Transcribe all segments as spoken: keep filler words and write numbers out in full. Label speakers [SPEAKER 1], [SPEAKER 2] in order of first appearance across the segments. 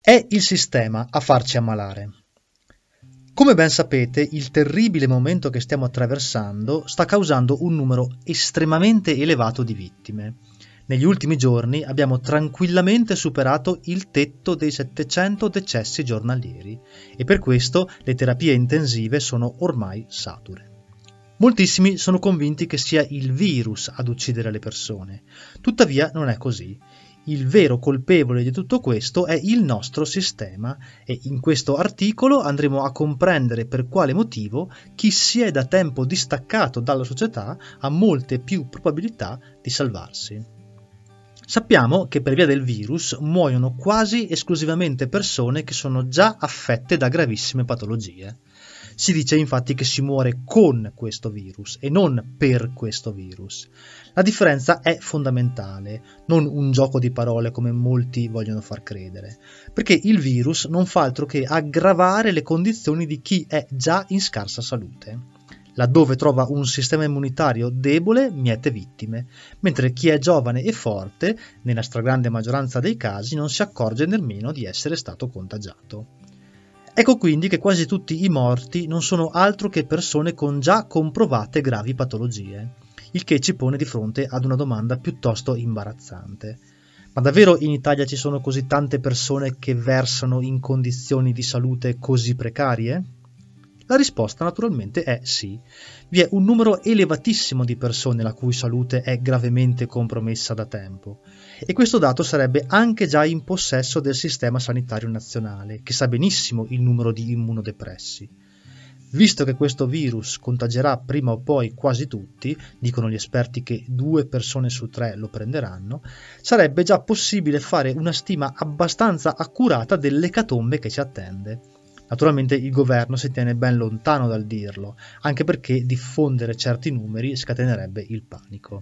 [SPEAKER 1] È il sistema a farci ammalare. Come ben sapete, il terribile momento che stiamo attraversando sta causando un numero estremamente elevato di vittime. Negli ultimi giorni abbiamo tranquillamente superato il tetto dei settecento decessi giornalieri e per questo le terapie intensive sono ormai sature. Moltissimi sono convinti che sia il virus ad uccidere le persone, tuttavia non è così. Il vero colpevole di tutto questo è il nostro sistema e in questo articolo andremo a comprendere per quale motivo chi si è da tempo distaccato dalla società ha molte più probabilità di salvarsi. Sappiamo che per via del virus muoiono quasi esclusivamente persone che sono già affette da gravissime patologie. Si dice infatti che si muore con questo virus e non per questo virus. La differenza è fondamentale, non un gioco di parole come molti vogliono far credere, perché il virus non fa altro che aggravare le condizioni di chi è già in scarsa salute. Laddove trova un sistema immunitario debole miete vittime, mentre chi è giovane e forte, nella stragrande maggioranza dei casi, non si accorge nemmeno di essere stato contagiato. Ecco quindi che quasi tutti i morti non sono altro che persone con già comprovate gravi patologie, il che ci pone di fronte ad una domanda piuttosto imbarazzante. Ma davvero in Italia ci sono così tante persone che versano in condizioni di salute così precarie? La risposta naturalmente è sì. Vi è un numero elevatissimo di persone la cui salute è gravemente compromessa da tempo e questo dato sarebbe anche già in possesso del sistema sanitario nazionale, che sa benissimo il numero di immunodepressi. Visto che questo virus contagerà prima o poi quasi tutti, dicono gli esperti che due persone su tre lo prenderanno, sarebbe già possibile fare una stima abbastanza accurata dell'ecatombe che ci attende. Naturalmente il governo si tiene ben lontano dal dirlo, anche perché diffondere certi numeri scatenerebbe il panico.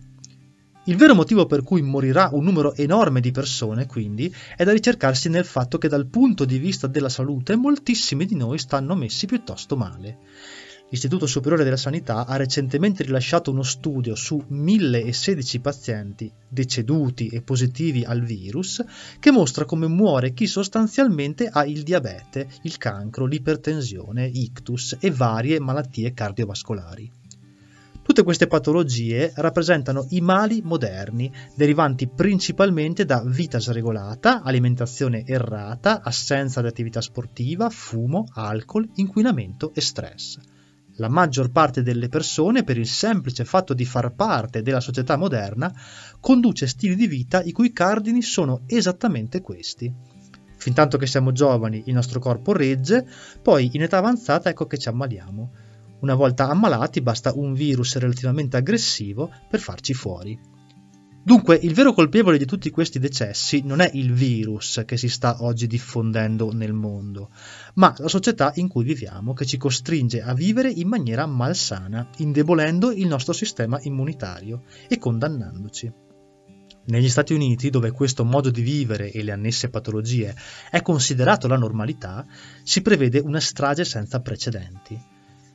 [SPEAKER 1] Il vero motivo per cui morirà un numero enorme di persone, quindi, è da ricercarsi nel fatto che dal punto di vista della salute moltissimi di noi stanno messi piuttosto male. L'Istituto Superiore della Sanità ha recentemente rilasciato uno studio su mille sedici pazienti deceduti e positivi al virus che mostra come muore chi sostanzialmente ha il diabete, il cancro, l'ipertensione, ictus e varie malattie cardiovascolari. Tutte queste patologie rappresentano i mali moderni, derivanti principalmente da vita sregolata, alimentazione errata, assenza di attività sportiva, fumo, alcol, inquinamento e stress. La maggior parte delle persone, per il semplice fatto di far parte della società moderna, conduce stili di vita i cui cardini sono esattamente questi. Fintanto che siamo giovani il nostro corpo regge, poi in età avanzata ecco che ci ammaliamo. Una volta ammalati basta un virus relativamente aggressivo per farci fuori. Dunque, il vero colpevole di tutti questi decessi non è il virus che si sta oggi diffondendo nel mondo, ma la società in cui viviamo, che ci costringe a vivere in maniera malsana, indebolendo il nostro sistema immunitario e condannandoci. Negli Stati Uniti, dove questo modo di vivere e le annesse patologie è considerato la normalità, si prevede una strage senza precedenti.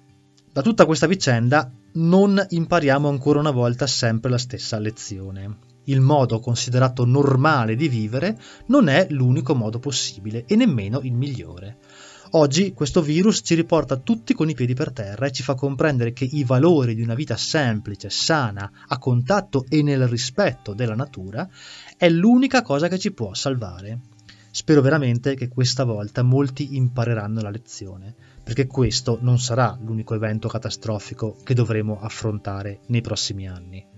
[SPEAKER 1] Da tutta questa vicenda non impariamo ancora una volta sempre la stessa lezione. Il modo considerato normale di vivere non è l'unico modo possibile e nemmeno il migliore. Oggi questo virus ci riporta tutti con i piedi per terra e ci fa comprendere che i valori di una vita semplice, sana, a contatto e nel rispetto della natura è l'unica cosa che ci può salvare. Spero veramente che questa volta molti impareranno la lezione, perché questo non sarà l'unico evento catastrofico che dovremo affrontare nei prossimi anni.